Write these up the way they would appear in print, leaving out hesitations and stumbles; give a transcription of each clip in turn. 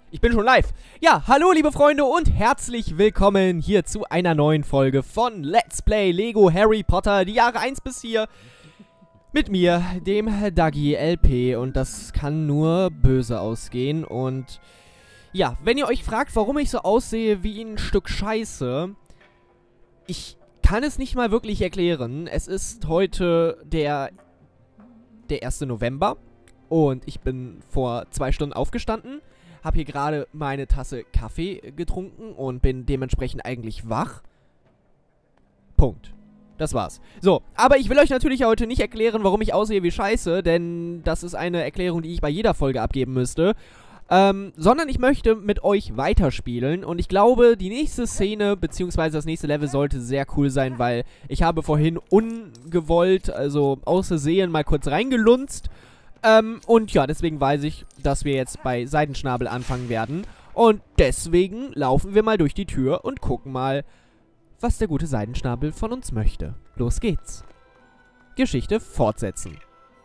Ich bin schon live. Ja, hallo liebe Freunde und herzlich willkommen hier zu einer neuen Folge von Let's Play Lego Harry Potter, die Jahre 1 bis 4. Mit mir, dem Dagi LP, und das kann nur böse ausgehen. Und ja, wenn ihr euch fragt, warum ich so aussehe wie ein Stück Scheiße, ich kann es nicht mal wirklich erklären. Es ist heute der 1. November und ich bin vor 2 Stunden aufgestanden. Habe hier gerade meine Tasse Kaffee getrunken und bin dementsprechend eigentlich wach. Punkt. Das war's. So, aber ich will euch natürlich heute nicht erklären, warum ich aussehe wie Scheiße, denn das ist eine Erklärung, die ich bei jeder Folge abgeben müsste. Sondern ich möchte mit euch weiterspielen und ich glaube, die nächste Szene, beziehungsweise das nächste Level sollte sehr cool sein, weil ich habe vorhin ungewollt, also aus Versehen mal kurz reingelunzt. Und ja, deswegen weiß ich, dass wir jetzt bei Seidenschnabel anfangen werden. Und deswegen laufen wir mal durch die Tür und gucken mal, was der gute Seidenschnabel von uns möchte. Los geht's. Geschichte fortsetzen.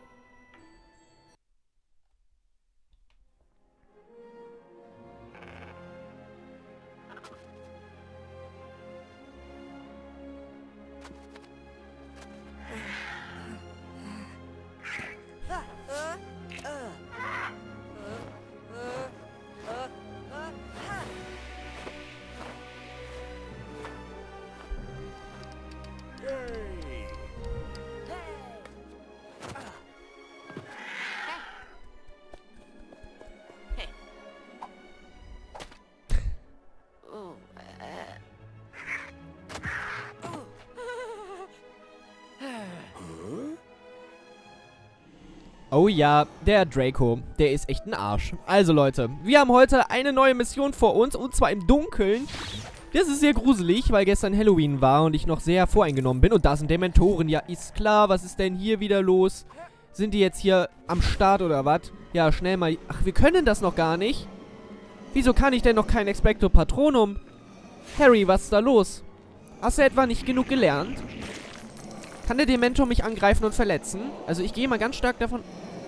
Oh ja, der Draco, der ist echt ein Arsch. Also Leute, wir haben heute eine neue Mission vor uns, und zwar im Dunkeln. Das ist sehr gruselig, weil gestern Halloween war und ich noch sehr voreingenommen bin. Und da sind Dementoren, ja, ist klar. Was ist denn hier wieder los? Sind die jetzt hier am Start oder was? Ja, schnell mal. Ach, wir können das noch gar nicht. Wieso kann ich denn noch kein Expecto Patronum? Harry, was ist da los? Hast du etwa nicht genug gelernt? Kann der Dementor mich angreifen und verletzen? Also ich gehe mal ganz stark davon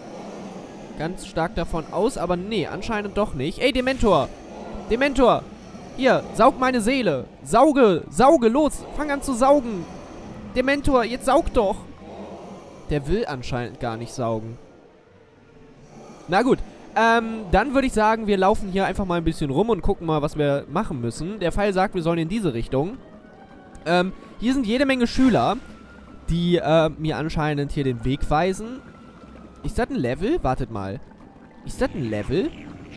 aus, aber nee, anscheinend doch nicht. Ey, Dementor! Dementor! Hier, saug meine Seele! Sauge! Sauge, los! Fang an zu saugen! Dementor, jetzt saug doch! Der will anscheinend gar nicht saugen. Na gut, dann würde ich sagen, wir laufen hier einfach mal ein bisschen rum und gucken mal, was wir machen müssen. Der Pfeil sagt, wir sollen in diese Richtung. Hier sind jede Menge Schüler, die mir anscheinend hier den Weg weisen. Ist das ein Level? Wartet mal. Ist das ein Level?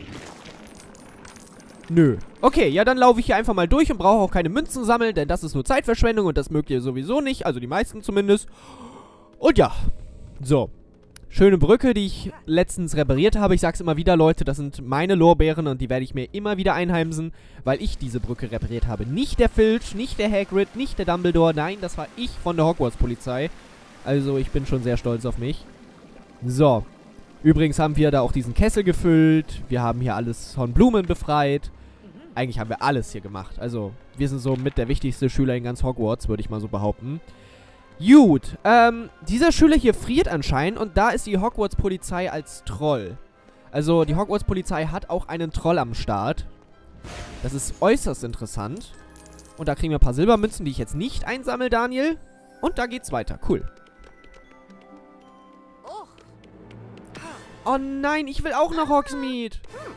Nö. Okay, ja, dann laufe ich hier einfach mal durch und brauche auch keine Münzen sammeln, denn das ist nur Zeitverschwendung und das mögt ihr sowieso nicht. Also die meisten zumindest. Und ja. So. Schöne Brücke, die ich letztens repariert habe. Ich sag's immer wieder, Leute, das sind meine Lorbeeren und die werde ich mir immer wieder einheimsen, weil ich diese Brücke repariert habe. Nicht der Filch, nicht der Hagrid, nicht der Dumbledore. Nein, das war ich von der Hogwarts-Polizei. Also ich bin schon sehr stolz auf mich. So. Übrigens haben wir da auch diesen Kessel gefüllt. Wir haben hier alles von Blumen befreit. Eigentlich haben wir alles hier gemacht. Also, wir sind so mit der wichtigste Schüler in ganz Hogwarts, würde ich mal so behaupten. Gut. Dieser Schüler hier friert anscheinend und da ist die Hogwarts-Polizei als Troll. Also, die Hogwarts-Polizei hat auch einen Troll am Start. Das ist äußerst interessant. Und da kriegen wir ein paar Silbermünzen, die ich jetzt nicht einsammle, Daniel. Und da geht's weiter. Cool. Oh nein, ich will auch nach Hogsmeade.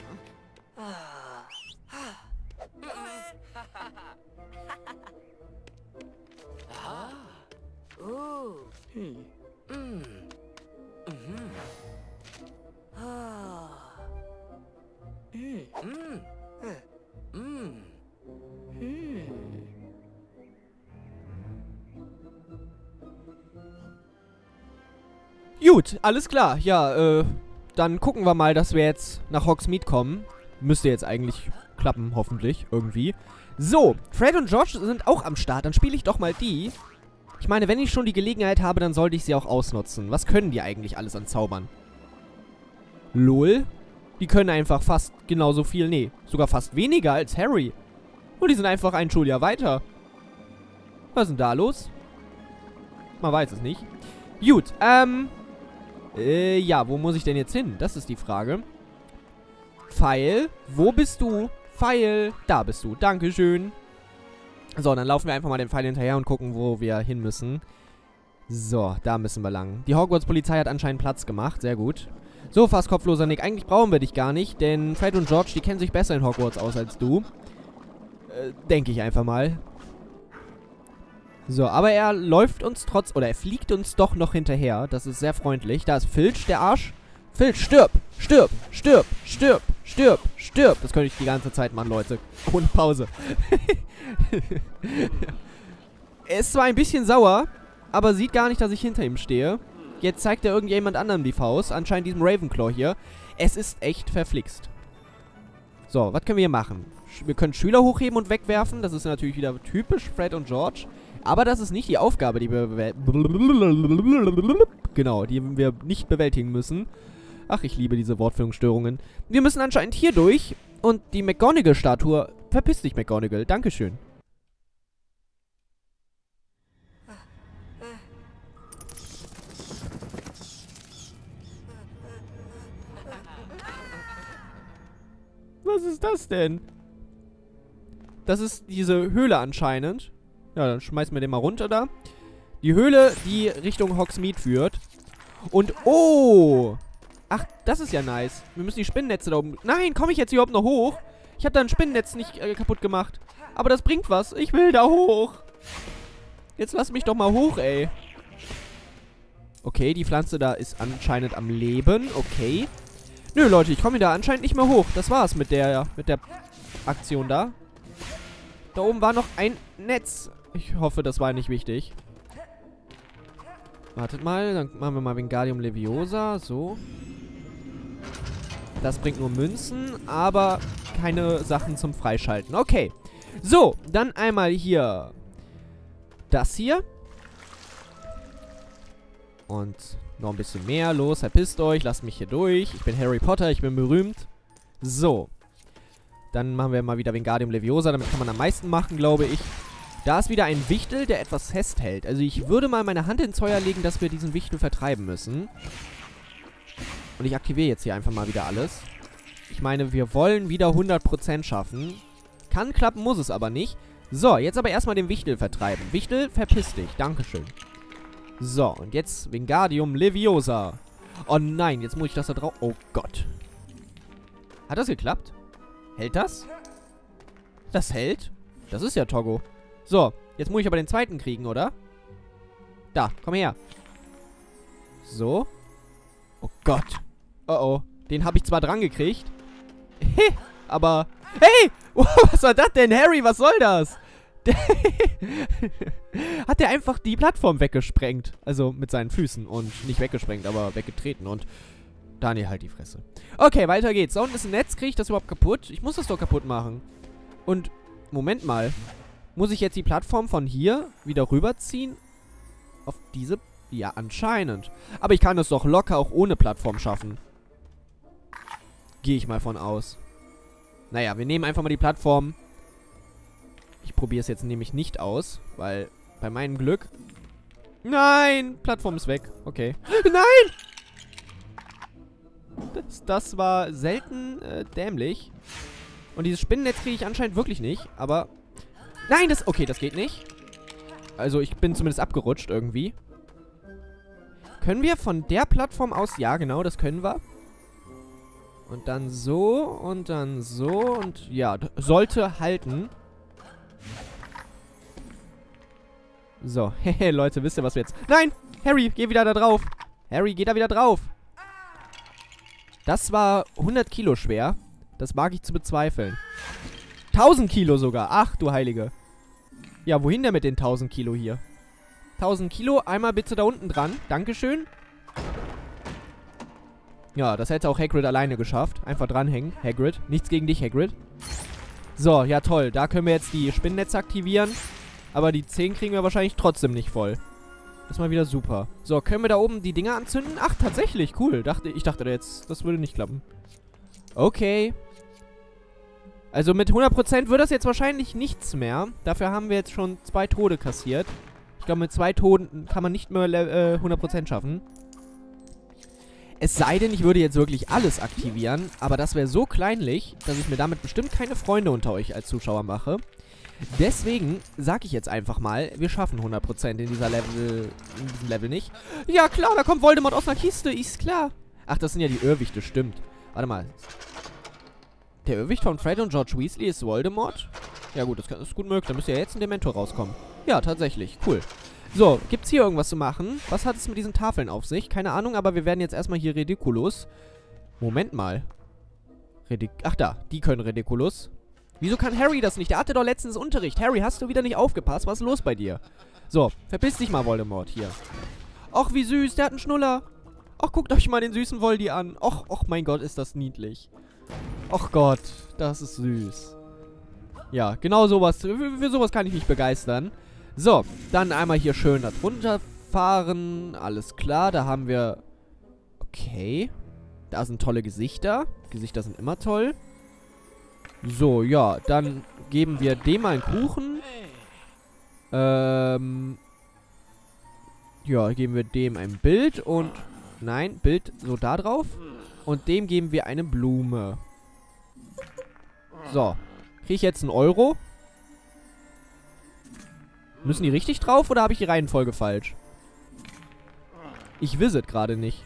Gut, alles klar. Ja, dann gucken wir mal, dass wir jetzt nach Hogsmeade kommen. Müsste jetzt eigentlich klappen, hoffentlich, irgendwie. So, Fred und George sind auch am Start. Dann spiele ich doch mal die. Ich meine, wenn ich schon die Gelegenheit habe, dann sollte ich sie auch ausnutzen. Was können die eigentlich alles an Zaubern? Lol. Die können einfach fast genauso viel, nee, sogar fast weniger als Harry. Und die sind einfach ein Schuljahr weiter. Was ist denn da los? Man weiß es nicht. Gut, ja, wo muss ich denn jetzt hin? Das ist die Frage. Pfeil, wo bist du? Pfeil, da bist du. Dankeschön. So, dann laufen wir einfach mal dem Pfeil hinterher und gucken, wo wir hin müssen. So, da müssen wir lang. Die Hogwarts-Polizei hat anscheinend Platz gemacht. Sehr gut. So, fast kopfloser Nick. Eigentlich brauchen wir dich gar nicht, denn Fred und George, die kennen sich besser in Hogwarts aus als du. Denke ich einfach mal. So, aber er läuft uns oder er fliegt uns doch noch hinterher. Das ist sehr freundlich. Da ist Filch, der Arsch. Filch, stirb! Stirb! Stirb! Stirb! Stirb! Stirb! Das könnte ich die ganze Zeit machen, Leute. Ohne Pause. Er ist zwar ein bisschen sauer, aber sieht gar nicht, dass ich hinter ihm stehe. Jetzt zeigt er irgendjemand anderem die Faust. Anscheinend diesem Ravenclaw hier. Es ist echt verflixt. So, was können wir hier machen? Wir können Schüler hochheben und wegwerfen. Das ist natürlich wieder typisch Fred und George. Aber das ist nicht die Aufgabe, die wir nicht bewältigen müssen. Ach, ich liebe diese Wortfindungsstörungen. Wir müssen anscheinend hier durch. Und die McGonagall-Statue... Verpiss dich, McGonagall. Dankeschön. Was ist das denn? Das ist diese Höhle anscheinend. Ja, dann schmeißen wir den mal runter da. Die Höhle, die Richtung Hogsmeade führt. Und, oh! Ach, das ist ja nice. Wir müssen die Spinnennetze da oben... Nein, komme ich jetzt überhaupt noch hoch? Ich habe da ein Spinnennetz nicht kaputt gemacht. Aber das bringt was. Ich will da hoch. Jetzt lass mich doch mal hoch, ey. Okay, die Pflanze da ist anscheinend am Leben. Okay. Nö, Leute, ich komme da anscheinend nicht mehr hoch. Das war's mit der Aktion da. Da oben war noch ein Netz. Ich hoffe, das war nicht wichtig. Wartet mal, dann machen wir mal Wingardium Leviosa. So. Das bringt nur Münzen, aber keine Sachen zum Freischalten. Okay. So, dann einmal hier das hier. Und noch ein bisschen mehr. Los, verpisst euch, lasst mich hier durch. Ich bin Harry Potter, ich bin berühmt. So. Dann machen wir mal wieder Wingardium Leviosa. Damit kann man am meisten machen, glaube ich. Da ist wieder ein Wichtel, der etwas festhält. Also ich würde mal meine Hand ins Feuer legen, dass wir diesen Wichtel vertreiben müssen. Und ich aktiviere jetzt hier einfach mal wieder alles. Ich meine, wir wollen wieder 100% schaffen. Kann klappen, muss es aber nicht. So, jetzt aber erstmal den Wichtel vertreiben. Wichtel, verpiss dich. Dankeschön. So, und jetzt Wingardium Leviosa. Oh nein, jetzt muss ich das da drauf... Oh Gott. Hat das geklappt? Hält das? Das hält? Das ist ja Togo. So, jetzt muss ich aber den zweiten kriegen, oder? Da, komm her. So. Oh Gott. Oh oh. Den habe ich zwar dran gekriegt. Aber... Hey! Was war das denn, Harry? Was soll das? Hat der einfach die Plattform weggesprengt. Also mit seinen Füßen. Und nicht weggesprengt, aber weggetreten. Und Daniel, halt die Fresse. Okay, weiter geht's. Da unten ist ein Netz. Kriege ich das überhaupt kaputt? Ich muss das doch kaputt machen. Und, Moment mal. Muss ich jetzt die Plattform von hier wieder rüberziehen? Auf diese... Ja, anscheinend. Aber ich kann es doch locker auch ohne Plattform schaffen. Gehe ich mal von aus. Naja, wir nehmen einfach mal die Plattform. Ich probiere es jetzt nämlich nicht aus, weil bei meinem Glück... Nein! Plattform ist weg. Okay. Nein! Das war selten dämlich. Und dieses Spinnennetz kriege ich anscheinend wirklich nicht, aber... Nein, das... Okay, das geht nicht. Also ich bin zumindest abgerutscht irgendwie. Können wir von der Plattform aus... Ja, genau, das können wir. Und dann so und dann so und... Ja, sollte halten. So, hehe, Leute, wisst ihr, was wir jetzt... Nein! Harry, geh wieder da drauf. Harry, geh da wieder drauf. Das war 100 Kilo schwer. Das mag ich zu bezweifeln. 1000 Kilo sogar. Ach, du Heilige. Ja, wohin denn mit den 1000 Kilo hier? 1000 Kilo, einmal bitte da unten dran. Dankeschön. Ja, das hätte auch Hagrid alleine geschafft. Einfach dranhängen, Hagrid. Nichts gegen dich, Hagrid. So, ja toll. Da können wir jetzt die Spinnennetze aktivieren. Aber die 10 kriegen wir wahrscheinlich trotzdem nicht voll. Das ist mal wieder super. So, können wir da oben die Dinger anzünden? Ach, tatsächlich. Cool. Ich dachte jetzt, das würde nicht klappen. Okay. Also mit 100% wird das jetzt wahrscheinlich nichts mehr. Dafür haben wir jetzt schon 2 Tode kassiert. Ich glaube, mit 2 Toten kann man nicht mehr 100% schaffen. Es sei denn, ich würde jetzt wirklich alles aktivieren. Aber das wäre so kleinlich, dass ich mir damit bestimmt keine Freunde unter euch als Zuschauer mache. Deswegen sage ich jetzt einfach mal, wir schaffen 100% in diesem Level nicht. Ja klar, da kommt Voldemort aus einer Kiste, ist klar. Ach, das sind ja die Irrwichte, stimmt. Warte mal. Der Irrwicht von Fred und George Weasley ist Voldemort? Ja gut, das ist gut möglich. Da müsste ja jetzt ein Dementor rauskommen. Ja, tatsächlich. Cool. So, gibt's hier irgendwas zu machen? Was hat es mit diesen Tafeln auf sich? Keine Ahnung, aber wir werden jetzt erstmal hier Ridiculus. Moment mal. Ach da, die können Ridiculus. Wieso kann Harry das nicht? Der hatte doch letztens Unterricht. Harry, hast du wieder nicht aufgepasst? Was ist los bei dir? So, verpiss dich mal, Voldemort, hier. Och, wie süß, der hat einen Schnuller. Och, guckt euch mal den süßen Voldy an. Och, mein Gott, ist das niedlich. Och Gott, das ist süß. Ja, genau sowas. Für sowas kann ich mich begeistern. So, dann einmal hier schön da drunter fahren. Alles klar, da haben wir... Okay. Da sind tolle Gesichter. Gesichter sind immer toll. So, ja, dann geben wir dem einen Kuchen. Ja, geben wir dem ein Bild und... Nein, Bild so da drauf. Und dem geben wir eine Blume. So. Kriege ich jetzt einen Euro? Müssen die richtig drauf oder habe ich die Reihenfolge falsch? Ich visit gerade nicht.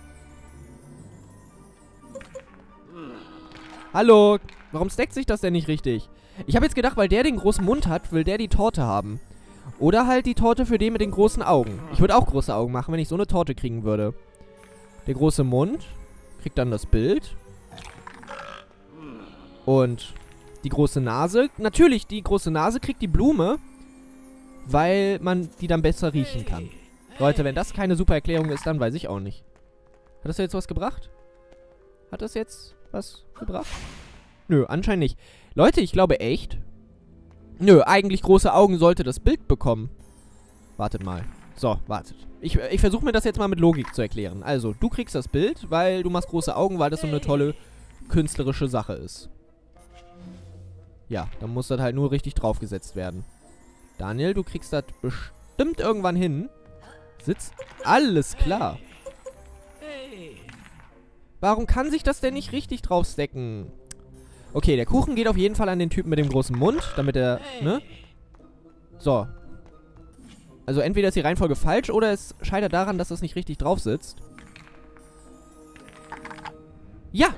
Hallo? Warum stackt sich das denn nicht richtig? Ich habe jetzt gedacht, weil der den großen Mund hat, will der die Torte haben. Oder halt die Torte für den mit den großen Augen. Ich würde auch große Augen machen, wenn ich so eine Torte kriegen würde. Der große Mund kriegt dann das Bild. Und die große Nase. Natürlich, die große Nase kriegt die Blume, weil man die dann besser riechen kann. Leute, wenn das keine super Erklärung ist, dann weiß ich auch nicht. Hat das jetzt was gebracht? Hat das jetzt was gebracht? Nö, anscheinend nicht. Leute, ich glaube echt... Nö, eigentlich große Augen sollte das Bild bekommen. Wartet mal. So, wartet. Ich versuche mir das jetzt mal mit Logik zu erklären. Also, du kriegst das Bild, weil du machst große Augen, weil das so eine tolle künstlerische Sache ist. Ja, dann muss das halt nur richtig draufgesetzt werden. Daniel, du kriegst das bestimmt irgendwann hin. Sitzt... Alles klar. Warum kann sich das denn nicht richtig draufstecken? Okay, der Kuchen geht auf jeden Fall an den Typen mit dem großen Mund, damit er, ne? So. Also entweder ist die Reihenfolge falsch oder es scheitert daran, dass das nicht richtig drauf sitzt. Ja!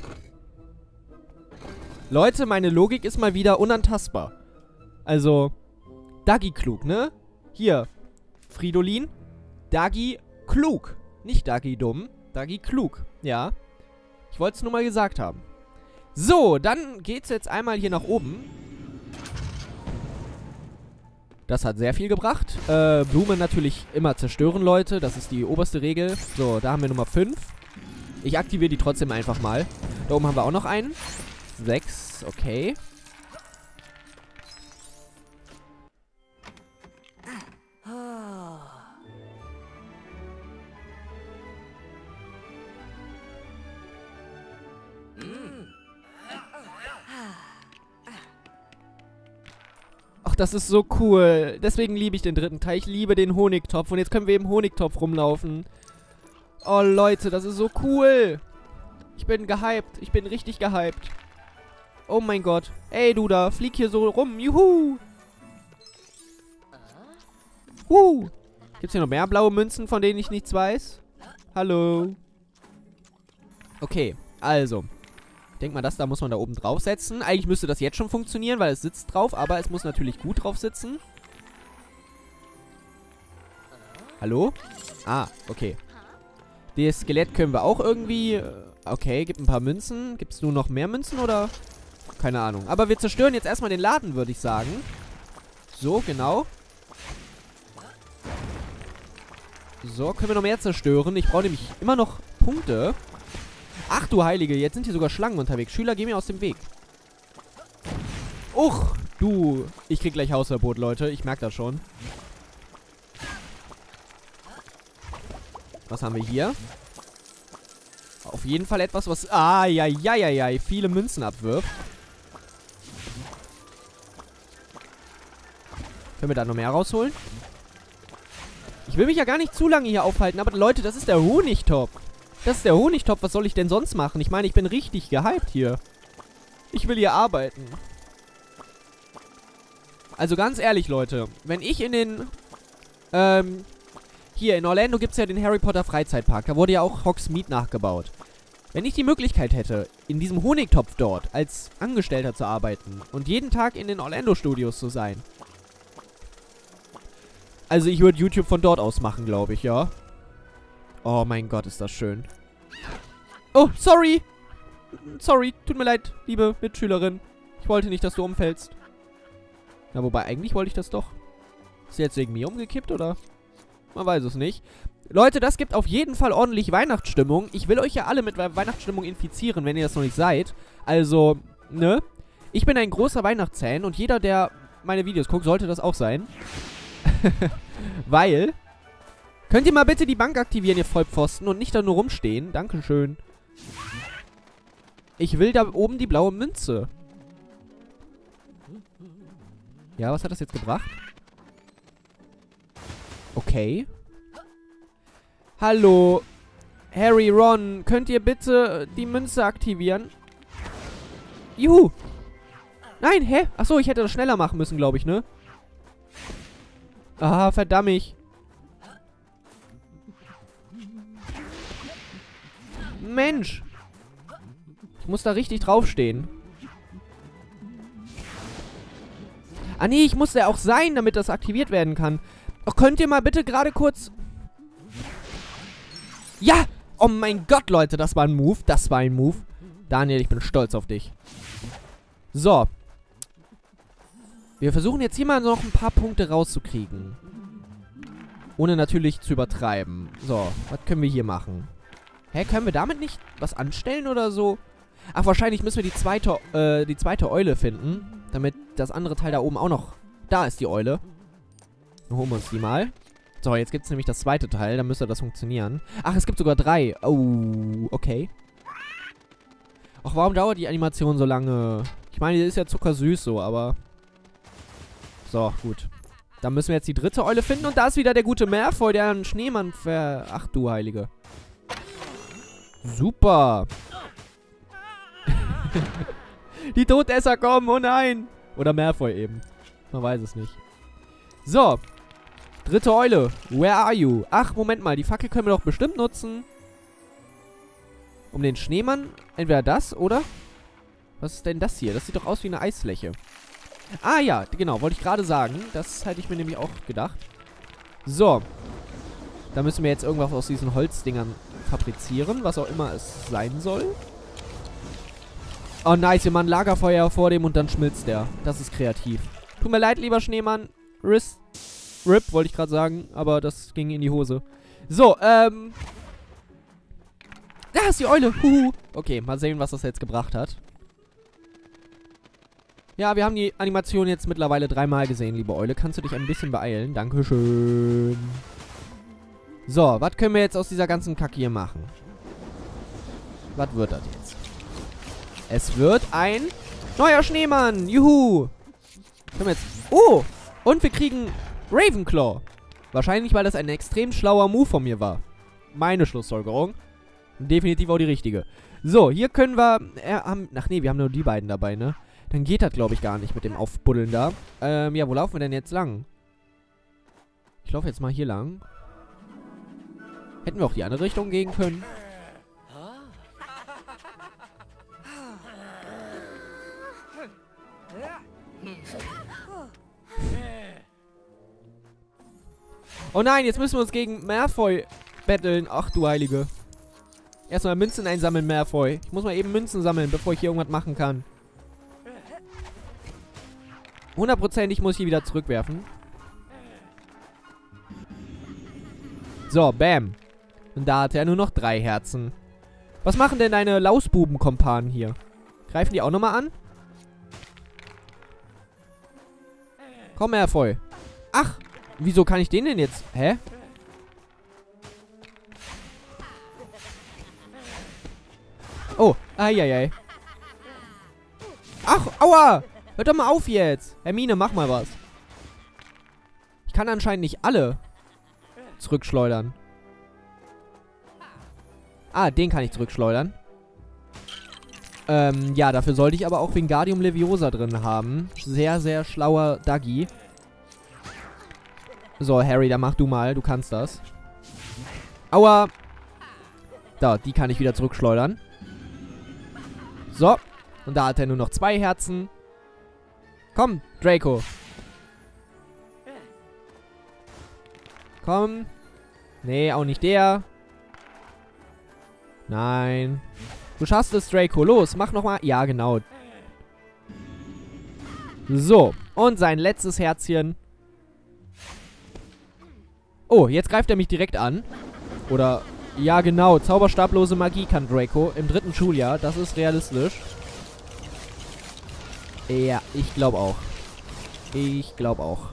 Leute, meine Logik ist mal wieder unantastbar. Also, Dagi klug, ne? Hier, Fridolin, Dagi klug. Nicht Dagi dumm, Dagi klug. Ja. Ich wollte es nur mal gesagt haben. So, dann geht's jetzt einmal hier nach oben. Das hat sehr viel gebracht. Blumen natürlich immer zerstören, Leute. Das ist die oberste Regel. So, da haben wir Nummer 5. Ich aktiviere die trotzdem einfach mal. Da oben haben wir auch noch einen. 6, okay. Ach, das ist so cool. Deswegen liebe ich den dritten Teil. Ich liebe den Honigtopf. Und jetzt können wir im Honigtopf rumlaufen. Oh, Leute, das ist so cool. Ich bin gehypt. Ich bin richtig gehypt. Oh mein Gott. Ey, du da. Flieg hier so rum. Juhu. Gibt's hier noch mehr blaue Münzen, von denen ich nichts weiß? Hallo. Okay, also. Ich denke mal, das da muss man da oben draufsetzen. Eigentlich müsste das jetzt schon funktionieren, weil es sitzt drauf, aber es muss natürlich gut drauf sitzen. Hallo? Ah, okay. Das Skelett können wir auch irgendwie... Okay, gibt ein paar Münzen. Gibt es nur noch mehr Münzen oder... Keine Ahnung. Aber wir zerstören jetzt erstmal den Laden, würde ich sagen. So, genau. So, können wir noch mehr zerstören. Ich brauche nämlich immer noch Punkte. Ach du Heilige, jetzt sind hier sogar Schlangen unterwegs. Schüler, geh mir aus dem Weg. Uch, du. Ich krieg gleich Hausverbot, Leute. Ich merke das schon. Was haben wir hier? Auf jeden Fall etwas, was... viele Münzen abwirft. Können wir da noch mehr rausholen? Ich will mich ja gar nicht zu lange hier aufhalten, aber Leute, das ist der Honigtopf. Das ist der Honigtopf. Was soll ich denn sonst machen? Ich meine, ich bin richtig gehypt hier. Ich will hier arbeiten. Also ganz ehrlich, Leute. Wenn ich in den... hier in Orlando gibt es ja den Harry Potter Freizeitpark. Da wurde ja auch Hogsmeade nachgebaut. Wenn ich die Möglichkeit hätte, in diesem Honigtopf dort als Angestellter zu arbeiten und jeden Tag in den Orlando Studios zu sein. Also ich würde YouTube von dort aus machen, glaube ich, ja. Oh mein Gott, ist das schön. Oh, sorry. Sorry, tut mir leid, liebe Mitschülerin. Ich wollte nicht, dass du umfällst. Na, wobei, eigentlich wollte ich das doch. Ist sie jetzt wegen mir umgekippt, oder? Man weiß es nicht. Leute, das gibt auf jeden Fall ordentlich Weihnachtsstimmung. Ich will euch ja alle mit Weihnachtsstimmung infizieren, wenn ihr das noch nicht seid. Also, ne? Ich bin ein großer Weihnachtsfan und jeder, der meine Videos guckt, sollte das auch sein. Weil... Könnt ihr mal bitte die Bank aktivieren, ihr Vollpfosten, und nicht da nur rumstehen? Dankeschön. Ich will da oben die blaue Münze. Ja, was hat das jetzt gebracht? Okay. Hallo. Harry, Ron, könnt ihr bitte die Münze aktivieren? Juhu. Nein, hä? Achso, ich hätte das schneller machen müssen, glaube ich, ne? Ah, verdammt. Mensch. Ich muss da richtig draufstehen. Ah, nee, ich muss da auch sein, damit das aktiviert werden kann. Oh, könnt ihr mal bitte gerade kurz... Ja! Oh mein Gott, Leute, das war ein Move. Das war ein Move. Daniel, ich bin stolz auf dich. So. Wir versuchen jetzt hier mal noch ein paar Punkte rauszukriegen. Ohne natürlich zu übertreiben. So, was können wir hier machen? Hä, können wir damit nicht was anstellen oder so? Ach, wahrscheinlich müssen wir die zweite Eule finden. Damit das andere Teil da oben auch noch... Da ist die Eule. Dann holen wir uns die mal. So, jetzt gibt es nämlich das zweite Teil. Dann müsste das funktionieren. Ach, es gibt sogar 3. Oh, okay. Ach, warum dauert die Animation so lange? Ich meine, die ist ja zuckersüß so, aber... So, gut. Dann müssen wir jetzt die dritte Eule finden. Und da ist wieder der gute Malfoy, der einen Schneemann Ach du Heilige. Super. Die Todesser kommen, oh nein. Oder Malfoy eben. Man weiß es nicht. So. Dritte Eule. Where are you? Ach, Moment mal. Die Fackel können wir doch bestimmt nutzen. Um den Schneemann. Entweder das, oder? Was ist denn das hier? Das sieht doch aus wie eine Eisfläche. Ah ja, genau. Wollte ich gerade sagen. Das hätte ich mir nämlich auch gedacht. So. Da müssen wir jetzt irgendwas aus diesen Holzdingern fabrizieren. Was auch immer es sein soll. Oh nice, wir machen Lagerfeuer vor dem und dann schmilzt der. Das ist kreativ. Tut mir leid, lieber Schneemann. RIP, wollte ich gerade sagen. Aber das ging in die Hose. So, Da ist die Eule. Huhu. Okay, mal sehen, was das jetzt gebracht hat. Ja, wir haben die Animation jetzt mittlerweile 3-mal gesehen, liebe Eule. Kannst du dich ein bisschen beeilen? Dankeschön. So, was können wir jetzt aus dieser ganzen Kacke hier machen? Was wird das jetzt? Es wird ein neuer Schneemann. Juhu. Können wir jetzt... Oh! Und wir kriegen Ravenclaw. Wahrscheinlich, weil das ein extrem schlauer Move von mir war. Meine Schlussfolgerung. Definitiv auch die richtige. So, hier können wir... Ach nee, wir haben nur die beiden dabei, ne? Dann geht das, glaube ich, gar nicht mit dem Aufbuddeln da. Ja, wo laufen wir denn jetzt lang? Ich laufe jetzt mal hier lang. Hätten wir auch die andere Richtung gehen können. Oh nein, jetzt müssen wir uns gegen Malfoy battlen. Ach du Heilige. Erstmal Münzen einsammeln, Malfoy. Ich muss mal eben Münzen sammeln, bevor ich hier irgendwas machen kann. 100%ig muss ich hier wieder zurückwerfen. So, bam. Und da hat er nur noch 3 Herzen. Was machen denn deine Lausbuben-Kompanen hier? Greifen die auch nochmal an? Komm, Malfoy. Ach, wieso kann ich den denn jetzt? Hä? Oh, eieiei. Ach, aua! Hört doch mal auf jetzt. Hermine, mach mal was. Ich kann anscheinend nicht alle zurückschleudern. Ah, den kann ich zurückschleudern. Ja, dafür sollte ich aber auch Wingardium Leviosa drin haben. Sehr, sehr schlauer Duggy. So, Harry, dann mach du mal. Du kannst das. Aua. Da, die kann ich wieder zurückschleudern. So. Und da hat er nur noch 2 Herzen. Komm, Draco. Komm. Nee, auch nicht der. Nein. Du schaffst es, Draco. Los, mach nochmal. Ja, genau. So. Und sein letztes Herzchen. Oh, jetzt greift er mich direkt an. Oder, ja genau, zauberstablose Magie kann Draco im 3. Schuljahr. Das ist realistisch. Ja, ich glaube auch. Ich glaube auch.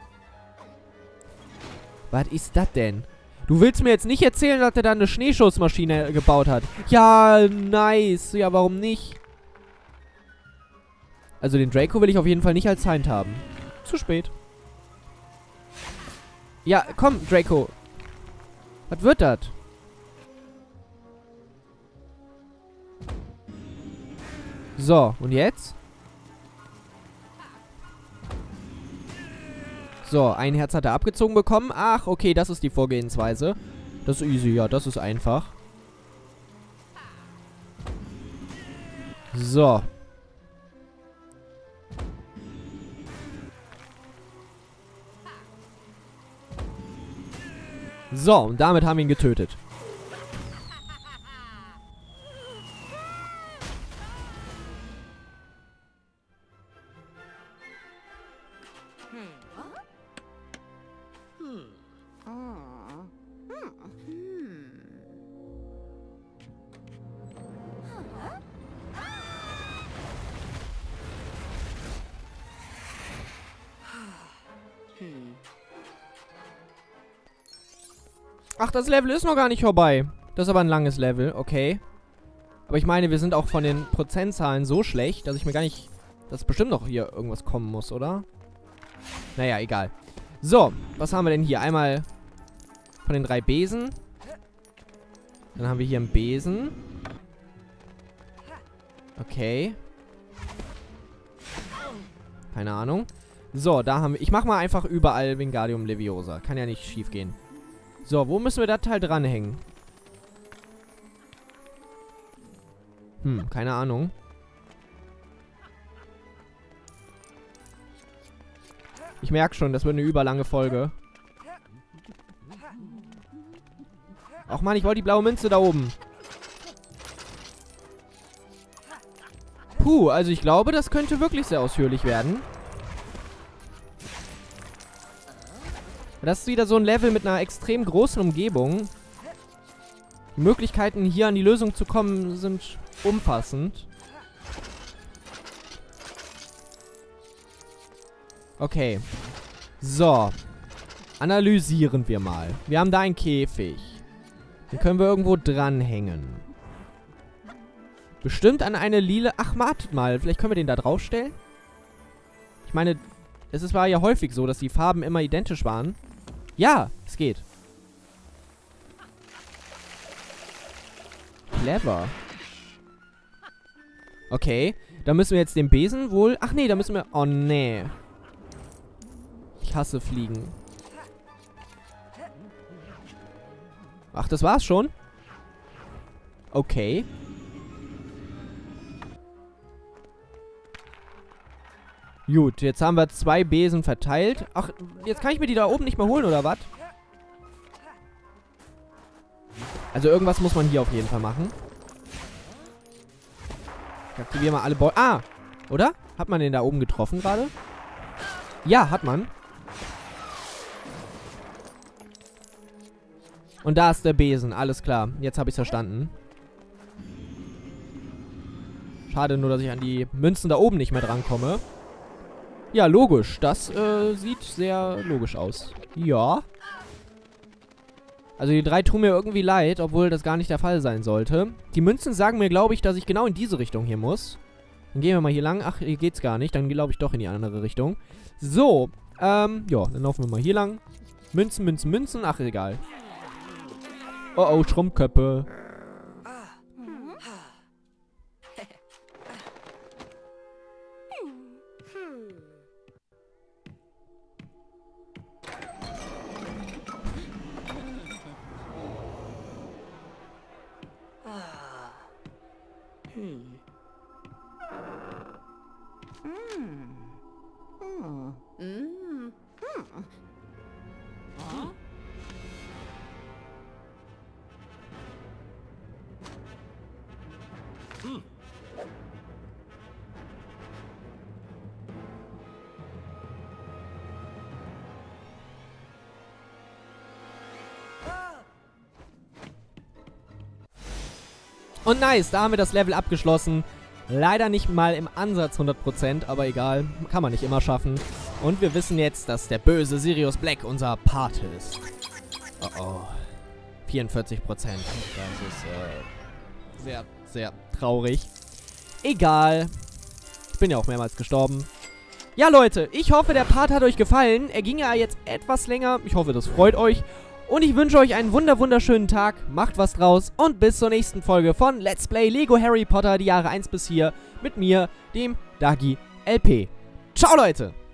Was ist das denn? Du willst mir jetzt nicht erzählen, dass er da eine Schneeschussmaschine gebaut hat. Ja, nice. Ja, warum nicht? Also den Draco will ich auf jeden Fall nicht als Feind haben. Zu spät. Ja, komm, Draco. Was wird das? So, und jetzt? So, ein Herz hat er abgezogen bekommen. Ach, okay, das ist die Vorgehensweise. Das ist easy, ja, das ist einfach. So. So, und damit haben wir ihn getötet. Ach, das Level ist noch gar nicht vorbei. Das ist aber ein langes Level, okay. Aber ich meine, wir sind auch von den Prozentzahlen so schlecht, dass ich mir gar nicht... Dass bestimmt noch hier irgendwas kommen muss, oder? Naja, egal. So, was haben wir denn hier? Einmal von den 3 Besen. Dann haben wir hier einen Besen. Okay. Keine Ahnung. So, da haben wir... Ich mach mal einfach überall Wingardium Leviosa. Kann ja nicht schief gehen. So, wo müssen wir das Teil dranhängen? Keine Ahnung. Ich merke schon, das wird eine überlange Folge. Ach man, ich wollte die blaue Münze da oben. Puh, also ich glaube, das könnte wirklich sehr ausführlich werden. Das ist wieder so ein Level mit einer extrem großen Umgebung. Die Möglichkeiten, hier an die Lösung zu kommen, sind umfassend. Okay. So. Analysieren wir mal. Wir haben da einen Käfig. Den können wir irgendwo dranhängen. Bestimmt an eine lila... Ach, wartet mal. Vielleicht können wir den da draufstellen? Ich meine, war ja häufig so, dass die Farben immer identisch waren. Ja, es geht. Clever. Okay. Da müssen wir jetzt den Besen wohl... Ach nee, da müssen wir... Oh nee. Ich hasse Fliegen. Ach, das war's schon? Okay. Gut, jetzt haben wir 2 Besen verteilt. Ach, jetzt kann ich mir die da oben nicht mehr holen, oder was? Also irgendwas muss man hier auf jeden Fall machen. Ich aktiviere mal alle Ah! Oder? Hat man den da oben getroffen gerade? Ja, hat man. Und da ist der Besen, alles klar. Jetzt habe ich es verstanden. Schade nur, dass ich an die Münzen da oben nicht mehr drankomme. Ja, logisch. Das sieht sehr logisch aus. Ja. Also die 3 tun mir irgendwie leid, obwohl das gar nicht der Fall sein sollte. Die Münzen sagen mir, glaube ich, dass ich genau in diese Richtung hier muss. Dann gehen wir mal hier lang. Ach, hier geht's gar nicht. Dann glaube ich doch in die andere Richtung. So. Ja, dann laufen wir mal hier lang. Münzen, Münzen, Münzen. Ach, egal. Oh, oh, Schrumpfköppe. Und nice, da haben wir das Level abgeschlossen. Leider nicht mal im Ansatz 100%, aber egal, kann man nicht immer schaffen. Und wir wissen jetzt, dass der böse Sirius Black unser Pate ist. Oh oh. 44%. Das ist sehr, sehr traurig. Egal. Ich bin ja auch mehrmals gestorben. Ja, Leute, ich hoffe, der Part hat euch gefallen. Er ging ja jetzt etwas länger. Ich hoffe, das freut euch. Und ich wünsche euch einen wunderschönen Tag. Macht was draus. Und bis zur nächsten Folge von Let's Play Lego Harry Potter, die Jahre 1 bis 4. Mit mir, dem Dagi LP. Ciao, Leute!